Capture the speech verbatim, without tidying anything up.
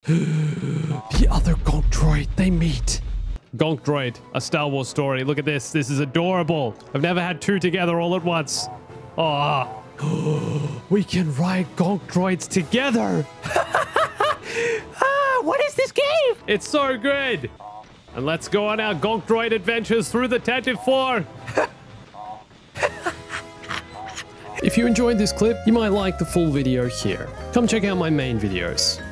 The other Gonk droid, they meet. Gonk droid, a Star Wars story. Look at this. This is adorable. I've never had two together all at once. Oh, we can ride Gonk droids together. Ah, what is this game? It's so good. And let's go on our Gonk droid adventures through the Tantive floor. If you enjoyed this clip, you might like the full video here. Come check out my main videos.